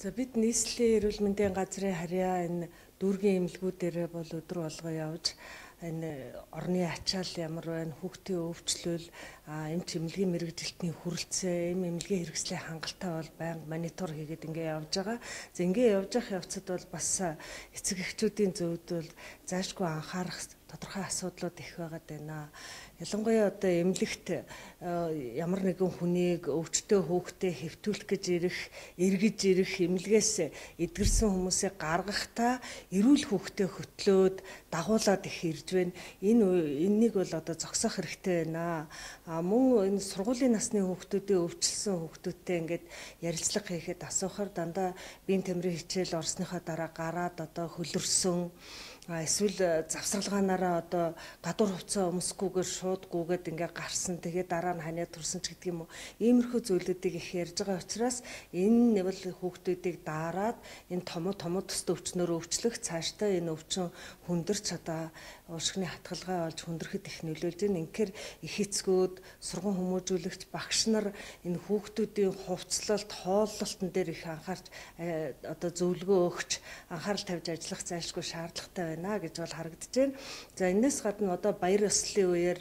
За бид нийслэлийн эрүүл мэндийн газрын харьяа энэ дүүргийн эмнэлгүүдээр бол өдөр болго явж энэ орны ачаал ямар байна, хүүхдийн өвчлөл, эмч эмнэлгийн мэрэгжилтний хүрэлцээ, эмнэлгийн хэрэгслийн хангалттай бол байнга монитор хийгээд ингээ явж байгаа. За ингээ явж явах явцад бол бас эцэг эхчүүдийн зөвд бол заашгүй анхаарах тодорхой асуудлууд их байгаад байна. Ялангуяа одоо эмнэлэгт ямар нэгэн хүнийг өвчтөе хүүхдээ хэвтүүлэх гэж эргэж ирэх эмнэлгээс эдгэрсэн хүмүүсийг гаргахтаа эрүүл хүүхдээ хөтлөөд дагуулад их ирж байна. Энэнийг бол одоо зогсоох хэрэгтэй байна. Мөн энэ сургуулийн насны хүүхдүүдийн өвчлсөн хүүхдүүдтэй ингээд ярилцлага хийхэд асуухаар дандаа биеийн тамирын хичээл орсныхаа дараа гараад одоо хөлөрсөн эсвэл завсарлагаанаараа одоо гадуур хувцас өмсгүйгээр шууд гүгээд ингээ гарсан. Тэгээд дараа нь ханиа турсан ч гэдэг юм уу. Иймэрхүү зүйлүүдийг их ярьж байгаа учраас энэ бол хүүхдүүдийг даарад энэ том төстэй өвчнөөр өвчлөх цаашдаа энэ өвчин хүндэрч одоо уушгины хатгалгаа олж хүндрэхэд их нөлөөлж байна. Инхээр их эцгүүд, сургууль хүмүүжүүлэгч, багш нар энэ хүүхдүүдийн хувцлалт, хооллолтон дээр их анхаарч одоо зөвлөгөө өгч анхаарал тавьж ажиллах зайлшгүй шаардлагатай байна гэж бол харагдаж байна. За энэс гадна одоо баяр ёслолын үеэр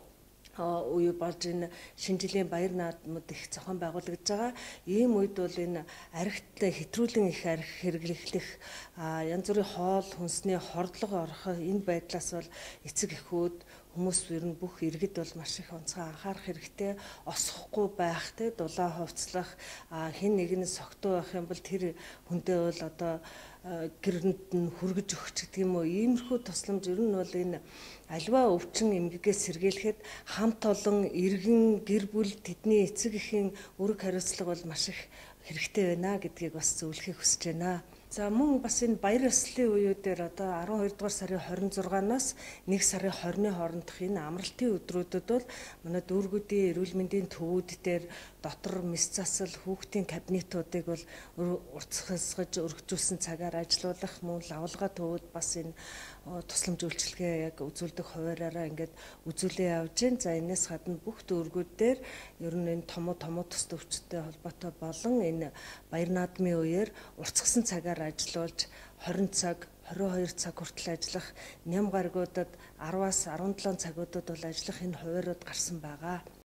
үе болж энэ шинэ жилийн баяр наадмууд их зохион байгуулагдж байгаа. Ийм үед бол энэ архиттай хэтрүүлэн их архи хэрэглэх янз бүрийн хоол хүнсний хордлого орох энэ байдлаас бол эцэг эхүүд хүмүүс ер нь бүх иргэд бол маш их онцгой анхаарах хэрэгтэй. Осохгүй байх, дулаан хувцлах, хэн нэгэн согтуу байх юм бол тэр хүндээ бол одоо гэрэнд нь хүргэж өгч гэдэг юм уу. Иймэрхүү тусламж ер нь бол энэ аливаа өвчин эмгэгээс сэргийлэхэд хамт олон иргэн гэр бүл тэдний эцэг эхийн үүрэг хариуцлага бол маш их хэрэгтэй байна гэдгийг бас зөвлөхийг хүсэж байна. За мөн бас энэ баяр ёслолын үеүүдээр одоо 12 дугаар сарын 26-наас 1 сарын 20-ны хоорондох энэ амралтын өдрүүдэд бол манай дүүргүүдийн эрүүл мэндийн төвүүд дээр дотор мэс засал хүүхдийн кабинетуудыг бол уртасгаж өргөжүүлсэн цагаар ажилуулах мөн лавлгаа төвүүд бас энэ тусламж үйлчилгээ яг үзүүлдэг хуваараараа ингээд үзүүлээ явж байна. За энэс гадна бүх дүүргүүд дээр ер нь энэ том төс төвчтэй холбоотой болон энэ баяр наадмын үеэр уртасгсан цагаар ажиллуулж 20 цаг 22 цаг хүртэл ажиллах, ням гаргуудад 10-аас 17 цагуудад бол ажиллах энэ хуваарууд гарсан байгаа.